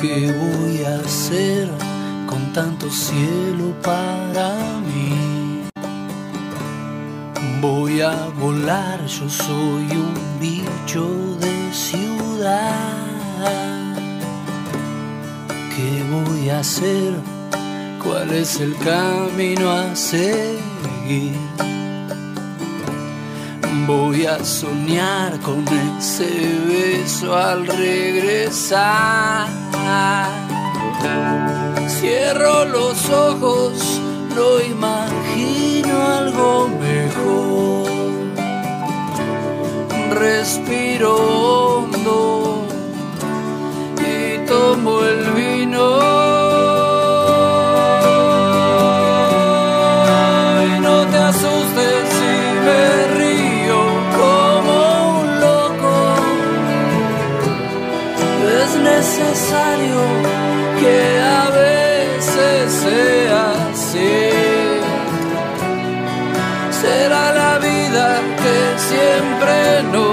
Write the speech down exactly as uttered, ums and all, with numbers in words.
¿Qué voy a hacer con tanto cielo para mí? Voy a volar, yo soy un bicho de ciudad. ¿Qué voy a hacer? ¿Cuál es el camino a seguir? Voy a soñar con ese beso al regresar. Cierro los ojos, no imagino algo mejor. Respiro hondo y tomo el vino. Y no te asustes si me río como un loco. Es necesario que a veces sea así. Será la vida que siempre nos